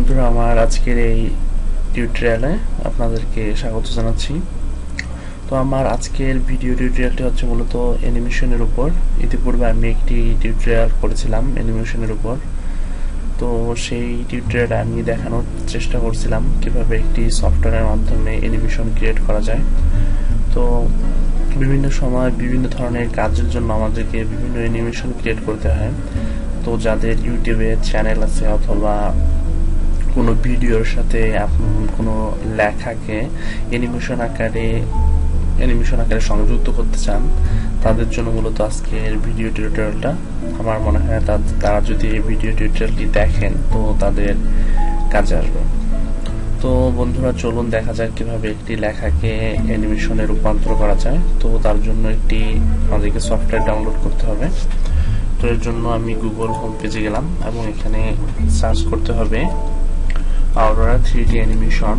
বন্ধুরা, আমার আজকের এই টিউটোরিয়ালে আপনাদেরকে স্বাগত জানাচ্ছি। তো আমার আজকের ভিডিও টিউটোরিয়ালটি হচ্ছে মূলত অ্যানিমেশনের উপর। ইতিপূর্বে আমি একটি টিউটোরিয়াল করেছিলাম অ্যানিমেশনের উপর। তো সেই টিউটোরিয়ালে আমি দেখানোর চেষ্টা করছিলাম কিভাবে একটি সফটওয়্যারের মাধ্যমে অ্যানিমেশন ক্রিয়েট করা যায়। তো বিভিন্ন সময় বিভিন্ন ধরনের কাজের জন্য আমাদেরকে বিভিন্ন অ্যানিমেশন ক্রিয়েট করতে হয়। তো যাদের ইউটিউবে চ্যানেল আছে অথবা কোনো ভিডিওর সাথে কোনো লেখাকে অ্যানিমেশন আকারে সংযুক্ত করতে চান, তাদের জন্য মূলত আজকের ভিডিও টিউটোরিয়ালটা। আমার মনে হয় তারা যদি এই ভিডিও টিউটোরিয়ালটি দেখেন তো তাদের কাজে আসবে। তো বন্ধুরা, চলুন দেখা যাক কিভাবে একটি লেখাকে অ্যানিমেশনে রূপান্তর করা যায়। তো তার জন্য আমাদেরকে সফটওয়্যার ডাউনলোড করতে হবে। তো এর জন্য আমি গুগল হোম পেজে গেলাম এবং এখানে সার্চ করতে হবে Aurora 3D অ্যানিমেশন।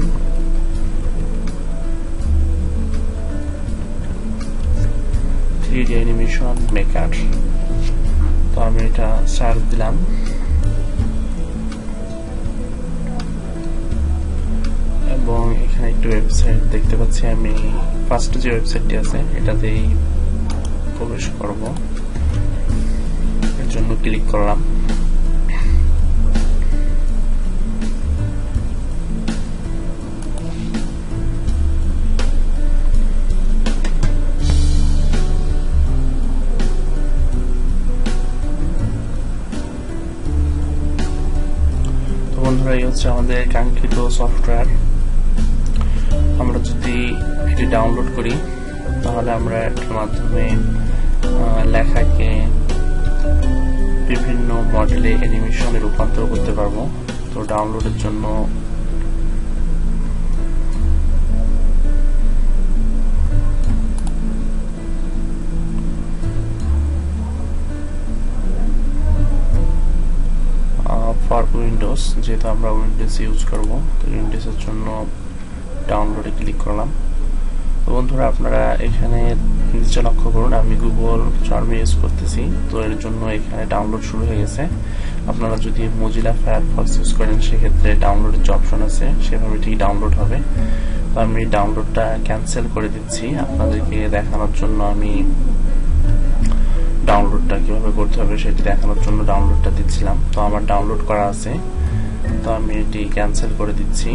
মেকার। তো আমি এটা সার্চ দিলাম এবং এখানে একটু ওয়েবসাইট দেখতে পাচ্ছি। আমি ফার্স্ট যে ওয়েবসাইটটি আছে এটাতেই প্রবেশ করব। এর জন্য ক্লিক করলাম। বন্ধুরা, এই হচ্ছে আমাদের কাঙ্ক্ষিত সফটওয়্যার। আমরা যদি এটি ডাউনলোড করি তাহলে আমরা এর মাধ্যমে লেখাকে বিভিন্ন মডেলে অ্যানিমেশনে রূপান্তর করতে পারবো। তো ডাউনলোডের জন্য ফর উইন্ডোজ, যেহেতু আমরা উইন্ডোজ ইউজ করব, তো উইন্ডোজের জন্য ডাউনলোডে ক্লিক করলাম। তো বন্ধুরা, আপনারা এখানে নিচে লক্ষ্য করুন, আমি গুগল চার্ম ইউজ করতেছি। তো এর জন্য এখানে ডাউনলোড শুরু হয়ে গেছে। আপনারা যদি মজিলা ফায়ারফক্স ইউজ করেন সেক্ষেত্রে ডাউনলোডের যে অপশন আছে সেভাবে ঠিক ডাউনলোড হবে। তো আমি ডাউনলোডটা ক্যান্সেল করে দিচ্ছি আপনাদেরকে দেখানোর জন্য। আমি ডাউনলোডটা কিভাবে করতে হবে সেটি দেখানোর জন্য ডাউনলোডটা দিচ্ছিলাম। তো আমার ডাউনলোড করা আছে, তো আমি এটি ক্যান্সেল করে দিচ্ছি।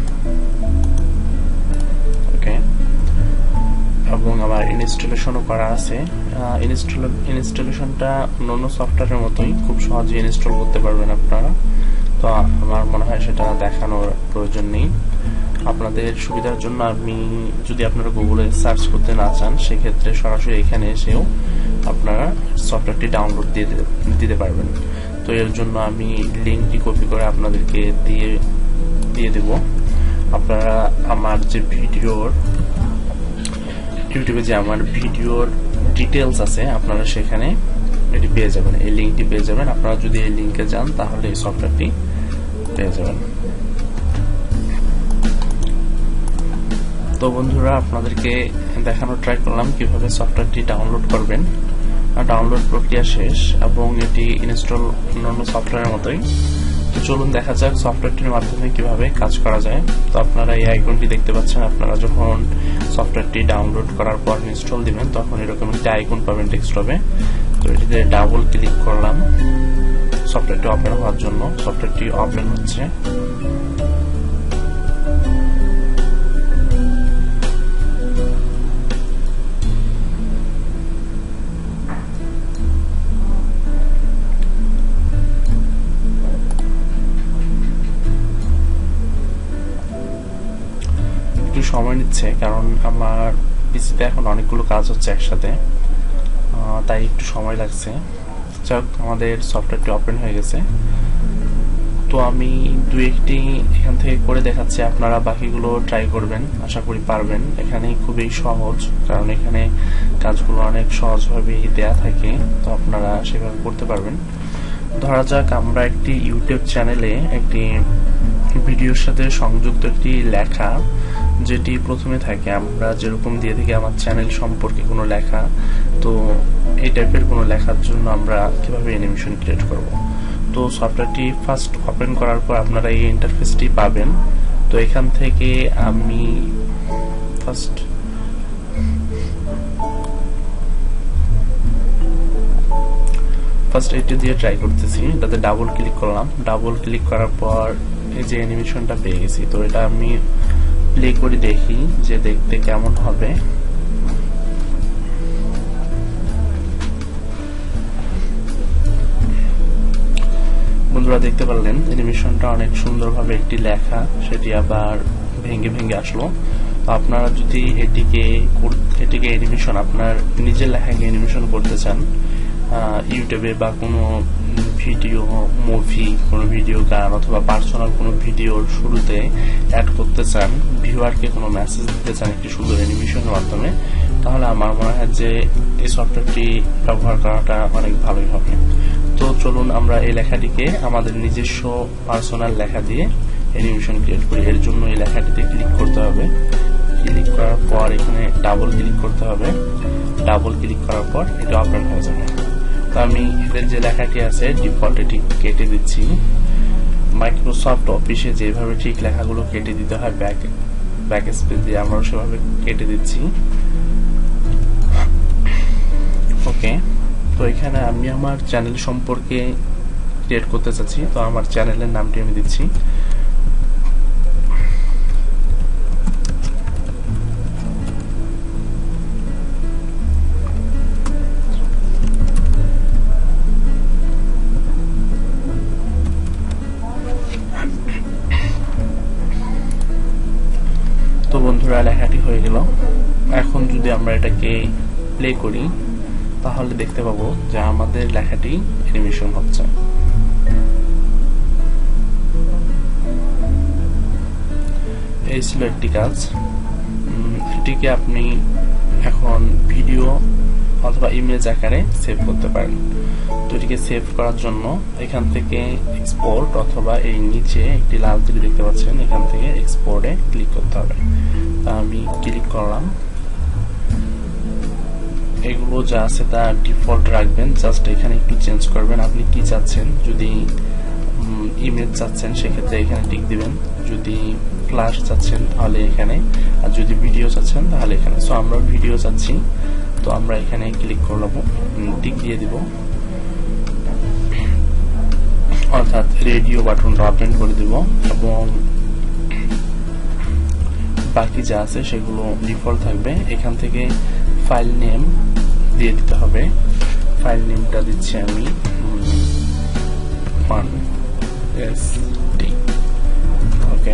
ওকে, এবং আমার ইনস্টলেশনও করা আছে। ইনস্টলেশনটা অন্য সফটওয়্যারের মতোই খুব সহজে ইনস্টল করতে পারবেন আপনারা। তো আমার মনে হয় সেটা দেখানোর প্রয়োজন নেই। আপনাদের সুবিধার জন্য যদি আপনারা গুগলে সার্চ করতে না চান সেক্ষেত্রে সরাসরি এখানে এসেও আপনারা সফটওয়্যারটি ডাউনলোড দিতে পারবেন। তো এর জন্য আমি লিঙ্কটি কপি করে আপনাদেরকে দিয়ে দেব। আপনারা আমার যে ইউটিউবে যে আমার ভিডিওর ডিটেলস আছে আপনারা সেখানে এটি পেয়ে যাবেন, এই লিঙ্কটি পেয়ে যাবেন। আপনারা যদি এই লিঙ্কে যান তাহলে এই সফটওয়্যারটি পেয়ে যাবেন। তো বন্ধুরা, আপনাদেরকে দেখানোর ট্রাই করলাম কিভাবে সফটওয়্যারটি ডাউনলোড করবেন। ডাউনলোড প্রক্রিয়া শেষ এবং এটি ইনস্টল অন্যান্য সফটওয়্যারের মতোই। তো চলুন দেখা যাক সফটওয়্যারটির মাধ্যমে কিভাবে কাজ করা যায়। তো আপনারা এই আইকনটি দেখতে পাচ্ছেন। আপনারা যখন সফটওয়্যারটি ডাউনলোড করার পর ইনস্টল দিবেন তখন এরকম একটি আইকন পাবেন ডেস্কটপে। তো এটিতে ডাবল ক্লিক করলাম সফটওয়্যারটি ওপেন হওয়ার জন্য। সফটওয়্যারটি ওপেন হচ্ছে। সময় নিচ্ছে কারণ আমার পিসিতে এখন অনেকগুলো কাজ হচ্ছে একসাথে, তাই একটু সময় লাগছে। যাক, আমাদের সফটওয়্যারটি ওপেন হয়ে গেছে। তো আমি একটি এখান থেকে করে দেখাচ্ছি, আপনারা বাকিগুলো ট্রাই করবেন, আশা করি পারবেন। এখানে খুবই সহজ, কারণ এখানে কাজগুলো অনেক সহজভাবেই দেয়া থাকে, তো আপনারা সেভাবে করতে পারবেন। ধরা যাক আমরা একটি ইউটিউব চ্যানেলে একটি ভিডিওর সাথে সংযুক্ত একটি লেখা, যেটি প্রথমে থাকে আমরা যেরকম দিয়ে থাকি আমার চ্যানেল সম্পর্কে কোনো লেখা। তো এই টাইপের কোনো লেখার জন্য আমরা কিভাবে অ্যানিমেশন ক্রিয়েট করব। তো তো সফটওয়্যারটি ফার্স্ট ওপেন করার পর আপনারা এই ইন্টারফেসটি পাবেন। তো এখান থেকে আমি ফার্স্ট এটি দিয়ে ট্রাই করতেছি। এটাতে ডাবল ক্লিক করলাম, ডাবল ক্লিক করার পর এই যে অ্যানিমেশনটা পেয়ে গেছি। তো এটা আমি প্লে করে দেখি যে দেখতে কেমন হবে। বন্ধুরা দেখতে পারলেন অ্যানিমেশনটা অনেক সুন্দরভাবে একটি লেখা সেটি আবার ভেঙে ভেঙে আসলো। তো আপনারা যদি এটিকে অ্যানিমেশন আপনার নিজের লেখাকে অ্যানিমেশন করতে চান ইউটিউবে বা কোনো ভিডিও মুভি, কোনো ভিডিও গান অথবা পার্সোনাল কোনো ভিডিওর শুরুতে অ্যাড করতে চান, ভিউয়ারকে কোনো মেসেজ দিতে চান একটি সুন্দর অ্যানিমেশনের মাধ্যমে, তাহলে আমার মনে হয় যে এই সফটওয়্যারটি ব্যবহার করাটা অনেক ভালোই হবে। তো চলুন আমরা এই লেখাটিকে আমাদের নিজস্ব পার্সোনাল লেখা দিয়ে অ্যানিমেশন ক্রিয়েট করি। এর জন্য এই লেখাটিতে ক্লিক করতে হবে। ক্লিক করার পর এখানে ডাবল ক্লিক করতে হবে। ডাবল ক্লিক করার পর এটা ওপেন হয়ে যাবে। তো আমি এদের যে লেখাটি আছে ডিফল্ট এটি কেটে দিচ্ছি। মাইক্রোসফট অফিসে যেভাবে ঠিক লেখাগুলো কেটে দিতে হয় ব্যাক স্পেস দিয়ে, আমরাও সেভাবে কেটে দিচ্ছি। ওকে, তো এখানে আমি আমার চ্যানেল সম্পর্কে ক্রিয়েট করতে চাচ্ছি। তো আমার চ্যানেলের নামটি আমি দিচ্ছি। তো বন্ধুরা লেখাটি হয়ে গেল। এখন যদি আমরা এটাকে প্লে করি তাহলে দেখতে পাবো যে আমাদের লেখাটি অ্যানিমেশন হচ্ছে। এই ছিল একটি কাজ। এটিকে আপনি এখন ভিডিও অথবা ইমেজ আকারে সেভ করতে পারেন। তো এটিকে সেভ করার জন্য এখান থেকে এক্সপোর্ট অথবা এই নিচে একটি লাল তীর দেখতে পাচ্ছেন, এখান থেকে এক্সপোর্টে ক্লিক করতে হবে। তা আমি ক্লিক করলাম। এগুলো যা আছে তা ডিফল্ট রাখবেন, জাস্ট এখানে একটু চেঞ্জ করবেন আপনি কি চাচ্ছেন। যদি ইমেজ চাচ্ছেন সেক্ষেত্রে এখানে টিক দিবেন, যদি ফ্ল্যাশ চাচ্ছেন তাহলে এখানে, আর যদি ভিডিও চাচ্ছেন তাহলে এখানে। সো আমরা ভিডিও চাচ্ছি, তো আমরা এখানে ক্লিক করলাম, টিক দিয়ে দিব, অর্থাৎ রেডিও বাটনটা ওপেন করে দিব এবং বাকি যা আছে সেগুলো ডিফল্ট থাকবে। এখান থেকে ফাইল নেম দিয়ে দিতে হবে। ফাইল নেমটা দিচ্ছি আমি ওকে,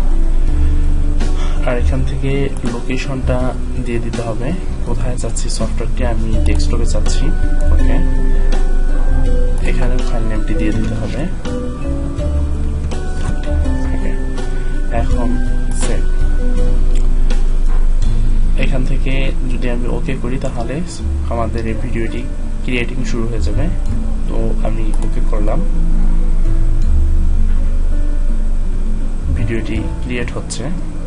আর এখান থেকে লোকেশনটা দিয়ে দিতে হবে, কোথায় চাচ্ছি সফটওয়্যারটি, আমি ডেস্কটপে চাচ্ছি। ওকে, এখানে ফাইল নেমটি দিয়ে দিতে হবে। এখন সেভ। এখান থেকে যদি আমি ওকে করি তাহলে আমাদের এই ভিডিওটি ক্রিয়েটিং শুরু হয়ে যাবে। তো আমি ওকে করলাম, ভিডিওটি ক্রিয়েট হচ্ছে।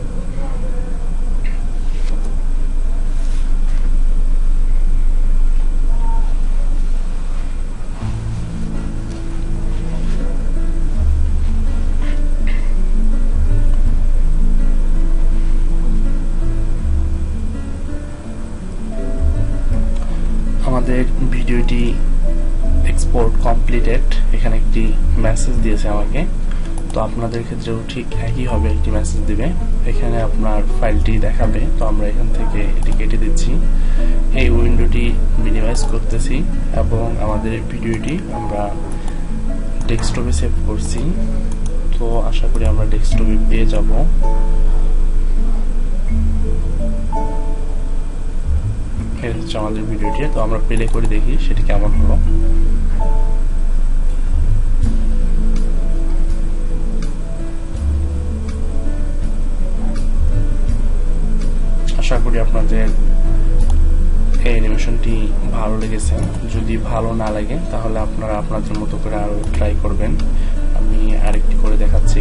আমাদের ভিডিওটি এক্সপোর্ট কমপ্লিটেড, এখানে একটি মেসেজ দিয়েছে আমাকে। তো আপনাদের ক্ষেত্রেও ঠিক একই হবে, একটি মেসেজ দিবে, এখানে আপনার ফাইলটি দেখাবে। তো আমরা এখান থেকে এটি কেটে দিচ্ছি, এই উইন্ডোটি মিনিমাইজ করতেছি এবং আমাদের ভিডিওটি আমরা ডেস্কটপে সেভ করছি। তো আশা করি আমরা ডেস্কটপে পেয়ে যাব। এই হচ্ছে আমাদের ভিডিওটি। তো আমরা প্লে করে দেখি সেটি কেমন হলো। আশা করি আপনাদের এই অ্যানিমেশনটি ভালো লেগেছে। যদি ভালো না লাগে তাহলে আপনারা আপনাদের মতো করে আরো ট্রাই করবেন। আমি আরেকটি করে দেখাচ্ছি।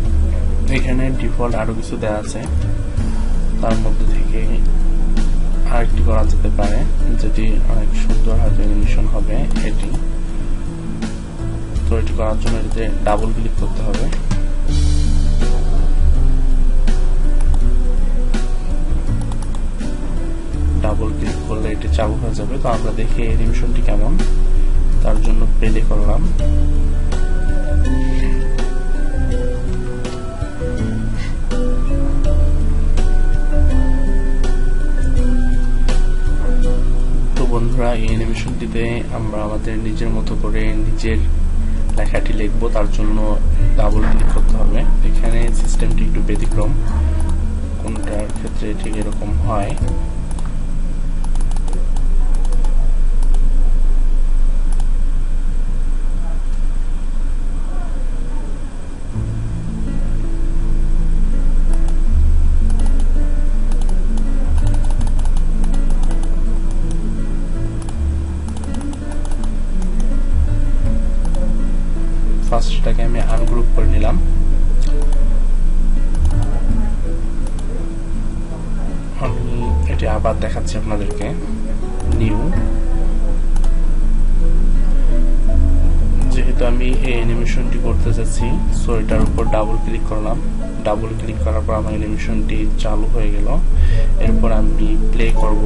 এখানে ডিফল্ট আরো কিছু দেওয়া আছে, তার মধ্যে থেকে আরেকটি করা যেতে পারে, যেটি অনেক সুন্দর হয়তো অ্যানিমেশন হবে এটি। তো এটি করার জন্য এটিতে ডাবল ক্লিক করতে হবে। ডাবল ক্লিক করলে এটি চালু হয়ে যাবে। তো আমরা দেখি অ্যানিমেশনটি কেমন, তার জন্য প্লে করলাম। বন্ধুরা, এই অ্যানিমেশনটিতে আমরা আমাদের নিজের মতো করে নিজের লেখাটি লিখবো, তার জন্য ডাবল ক্লিক করতে হবে। এখানে সিস্টেমটি একটু ব্যতিক্রম, কোনটার ক্ষেত্রে ঠিক এরকম হয়। ফার্স্টটাকে আমি আনগ্রুপ করে নিলাম। আমি এটি আবার দেখাচ্ছি আপনাদেরকে। নিউ, যেহেতু আমি এই অ্যানিমেশনটি করতে যাচ্ছি, সো এটার উপর ডাবল ক্লিক করলাম। ডাবল ক্লিক করার পর আমার অ্যানিমেশনটি চালু হয়ে গেল। এরপর আমি প্লে করব।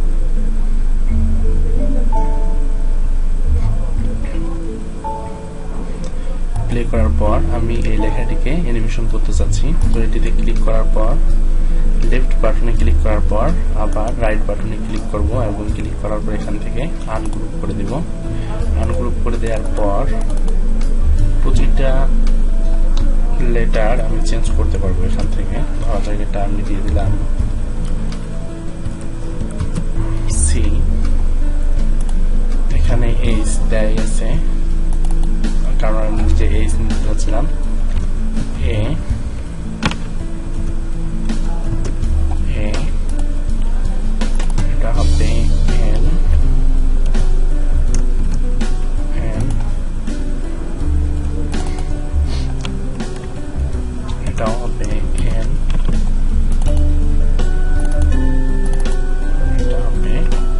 প্লে করার পর আমি এই লেখাটিকে অ্যানিমেশন করতে চাচ্ছি। তো এটিতে ক্লিক করার পর লেফট বাটনে ক্লিক করার পর আবার রাইট বাটনে ক্লিক করব এবং ক্লিক করার পর এখান থেকে আনগ্রুপ করে দেব। আনগ্রুপ করে দেওয়ার পর প্রতিটা লেটার আমি চেঞ্জ করতে পারবো এখান থেকে। ধরা যাক এটা আমি দিয়ে দিলাম সি, এখানে এইচ দেয় আছে কারণ আমি নিজে এইচ নিতে চাচ্ছিলাম। এ এটা হবে এন, এটাও হবে এন, এটা হবে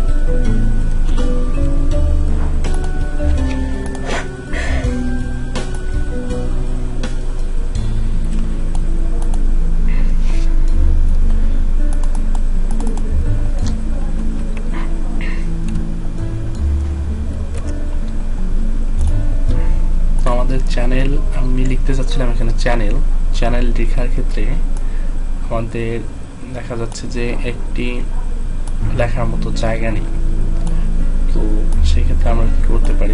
চ্যানেল। আমি লিখতে চাচ্ছিলাম এখানে চ্যানেল। চ্যানেল লেখার ক্ষেত্রে আমাদের দেখা যাচ্ছে যে একটি লেখার মতো জায়গা নেই। তো সেই ক্ষেত্রে আমরা কি করতে পারি,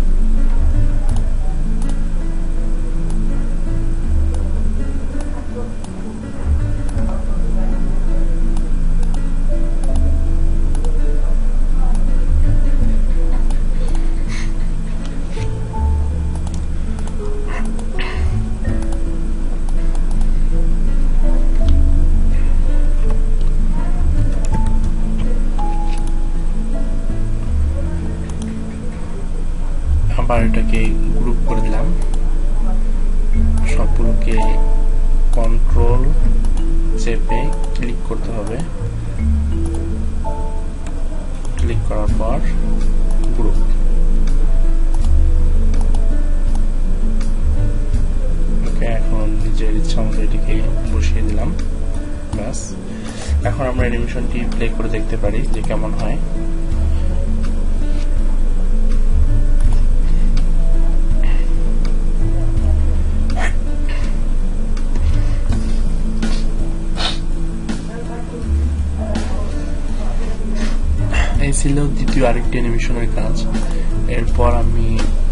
আবার এটাকে গ্রুপ করে দিলাম। সবগুলোকে কন্ট্রোল চেপে ক্লিক করতে হবে। ক্লিক করার পর গ্রুপ। ওকে, এখন নিজের ইচ্ছা মতো এটিকে বসিয়ে দিলাম। ব্যাস, এখন আমরা অ্যানিমেশনটি প্লে করে দেখতে পারি যে কেমন হয়। এই ছিল দ্বিতীয় আরেকটি অ্যানিমেশনের কাজ। এরপর আমি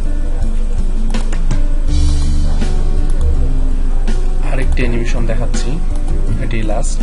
আরেকটি অ্যানিমেশন দেখাচ্ছি, এটি লাস্ট।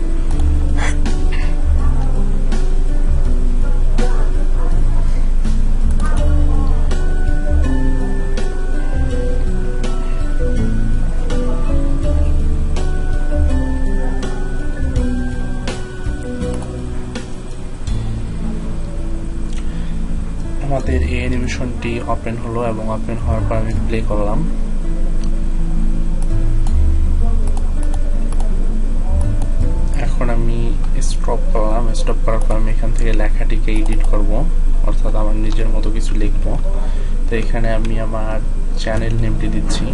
আমাদের এই অ্যানিমেশনটি ওপেন হলো এবং ওপেন হওয়ার পর আমি প্লে করলাম। এখন আমি স্টপ করলাম। স্টপ করার পর আমি এখান থেকে লেখাটিকে এডিট করব, অর্থাৎ আমার নিজের মতো কিছু লিখব। তো এখানে আমি আমার চ্যানেল নেমটি দিচ্ছি।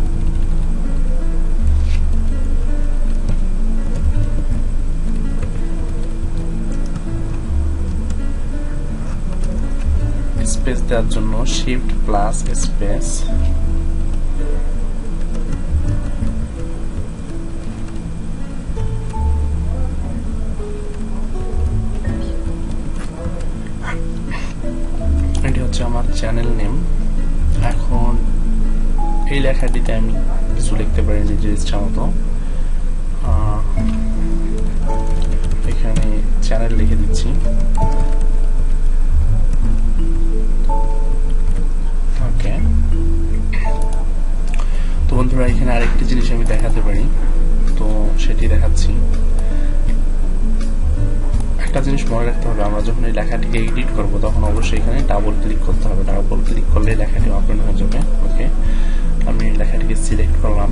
স্পেস দেওয়ার জন্য শিফট প্লাস স্পেস। এটি হচ্ছে আমার চ্যানেল নেম। এখন এই লেখাটিতে আমি কিছু লিখতে পারি নিজের ইচ্ছা মতো। এখানে চ্যানেল লিখে দিচ্ছি। ওকে, তো বন্ধুরা এখানে আরেকটি জিনিস আমি দেখাতে পারি, তো সেটি দেখাচ্ছি। একটা জিনিস মনে রাখতে হবে, আমরা যখন এই লেখাটিকে এডিট করব তখন অবশ্যই এখানে ডাবল ক্লিক করতে হবে। ডাবল ক্লিক করলে লেখাটি ওপেন হয়ে যাবে। ওকে, আমি লেখাটিকে সিলেক্ট করলাম।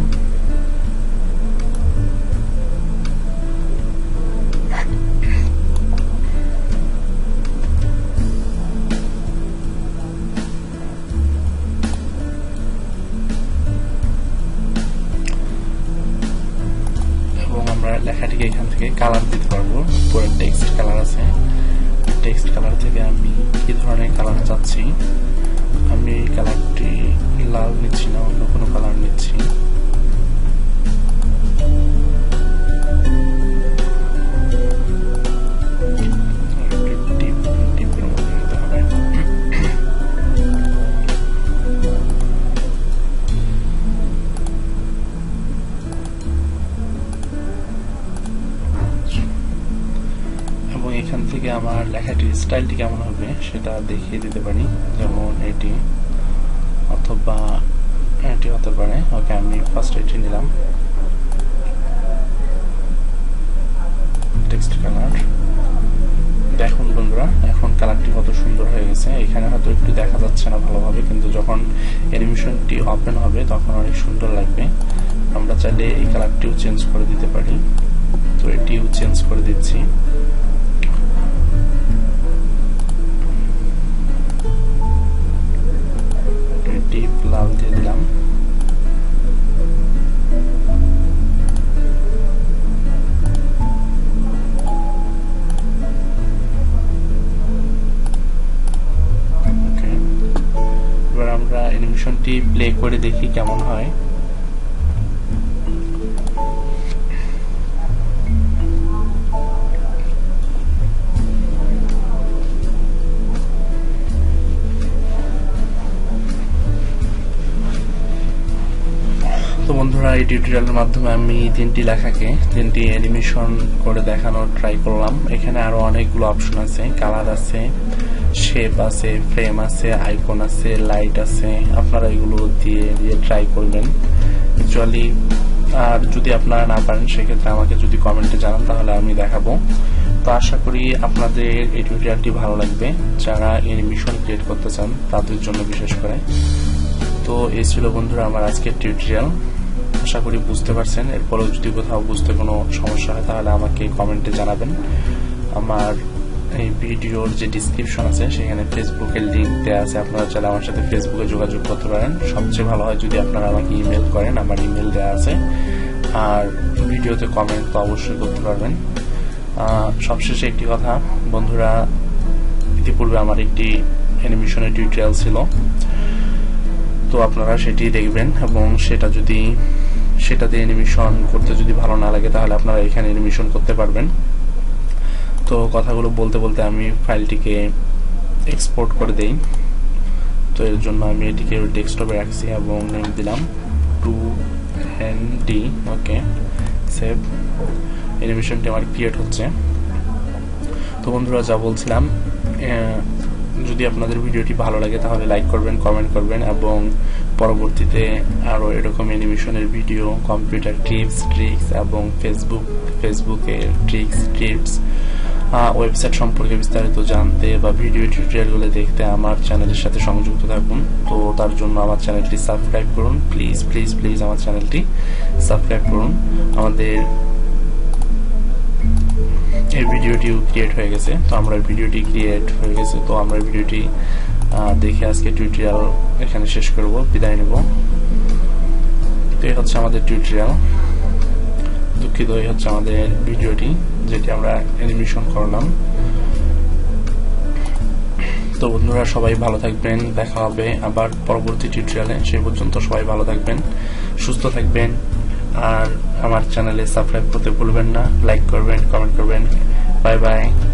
লেখাটিকে এখান থেকে কালার দিতে পারবো। পুরো টেক্সট কালার আছে, টেক্সট কালার থেকে আমি কি ধরনের কালার চাচ্ছি, আমি এই কালারটি লাল নিচ্ছি না, অন্য কোনো কালার নিচ্ছি। এখান থেকে আমার লেখাটির স্টাইলটি কেমন হবে সেটা দেখিয়ে দিতে পারি, যেমন এটি অথবা এটি হতে পারে। ওকে, আমি ফার্স্ট এটি নিলাম, টেক্সট কালার। দেখুন বন্ধুরা, এখন কালারটি কত সুন্দর হয়ে গেছে। এখানে হয়তো একটু দেখা যাচ্ছে না ভালোভাবে, কিন্তু যখন অ্যানিমেশনটি ওপেন হবে তখন অনেক সুন্দর লাগবে। আমরা চাইলে এই কালারটিও চেঞ্জ করে দিতে পারি, তো এটিও চেঞ্জ করে দিচ্ছি। ডিপ লাল দিয়ে দিলাম। এবার আমরা অ্যানিমেশনটি প্লে করে দেখি কেমন হয়। তো বন্ধুরা, এই টিউটোরিয়ালের মাধ্যমে আমি তিনটি অ্যানিমেশন করে দেখানোর ট্রাই করলাম। এখানে আরো অনেকগুলো অপশন আছে, কালার আছে, শেপ আছে, ফ্রেম আছে, আইকন আছে, লাইট আছে। আপনারা এগুলো দিয়ে ট্রাই করবেন অ্যাকচুয়ালি। আর যদি আপনারা না পারেন সেক্ষেত্রে আমাকে যদি কমেন্টে জানান তাহলে আমি দেখাবো। তো আশা করি আপনাদের এই টিউটোরিয়ালটি ভালো লাগবে, যারা অ্যানিমেশন ক্রিয়েট করতে চান তাদের জন্য বিশেষ করে। তো এই ছিল বন্ধুরা আমার আজকের টিউটোরিয়াল। আশা করি বুঝতে পারছেন। এরপরেও যদি কোথাও বুঝতে কোনো সমস্যা হয় তাহলে আমাকে কমেন্টে জানাবেন। আমার এই ভিডিওর যে ডিসক্রিপশন আছে সেখানে ফেসবুকের লিংক দেওয়া আছে, আপনারা চাইলে আমার সাথে ফেসবুকে যোগাযোগ করতে পারেন। সবচেয়ে ভালো হয় যদি আপনারা আমাকে ইমেল করেন, আমার ইমেল দেওয়া আছে। আর ভিডিওতে কমেন্ট তো অবশ্যই করতে পারবেন। সবশেষে একটি কথা বন্ধুরা, ইতিপূর্বে আমার একটি অ্যানিমেশনের টিউটোরিয়াল ছিল, তো আপনারা সেটি দেখবেন এবং সেটাতে অ্যানিমেশন করতে যদি ভালো না লাগে তাহলে আপনারা এখানে অ্যানিমেশন করতে পারবেন। তো কথাগুলো বলতে বলতে আমি ফাইলটিকে এক্সপোর্ট করে দেই। তো এর জন্য আমি এটিকে ডেস্কটপে রাখছি এবং নেম দিলাম 2ND। ওকে, সেভ। অ্যানিমেশনটি আমার ক্রিয়েট হচ্ছে। তো বন্ধুরা, যা বলছিলাম, যদি আপনাদের ভিডিওটি ভালো লাগে তাহলে লাইক করবেন, কমেন্ট করবেন এবং পরবর্তীতে আরো এরকম অ্যানিমেশনের ভিডিও, কম্পিউটার টিপস ট্রিক্স এবং ফেসবুকের টিপস, ওয়েবসাইট সম্পর্কে বিস্তারিত জানতে বা ভিডিও টিউটোরিয়ালগুলো দেখতে আমার চ্যানেলের সাথে সংযুক্ত থাকুন। তো তার জন্য আমার চ্যানেলটি সাবস্ক্রাইব করুন, প্লিজ প্লিজ প্লিজ আমার চ্যানেলটি সাবস্ক্রাইব করুন। আমাদের এই ভিডিওটিও ক্রিয়েট হয়ে গেছে। তো আমরা ভিডিওটি ক্রিয়েট হয়ে গেছে, তো আমরা ভিডিওটি দেখে আজকে টিউটোরিয়াল এখানে শেষ করব, বিদায় নেব। তো এই হচ্ছে আমাদের টিউটোরিয়াল, দুঃখিত, এই হচ্ছে আমাদের ভিডিওটি যেটি আমরা অ্যানিমেশন করলাম। তো বন্ধুরা সবাই ভালো থাকবেন, দেখা হবে আবার পরবর্তী টিউটোরিয়ালে। সেই পর্যন্ত সবাই ভালো থাকবেন, সুস্থ থাকবেন, আর আমার চ্যানেলে সাবস্ক্রাইব করতে ভুলবেন না, লাইক করবেন, কমেন্ট করবেন। Bye by.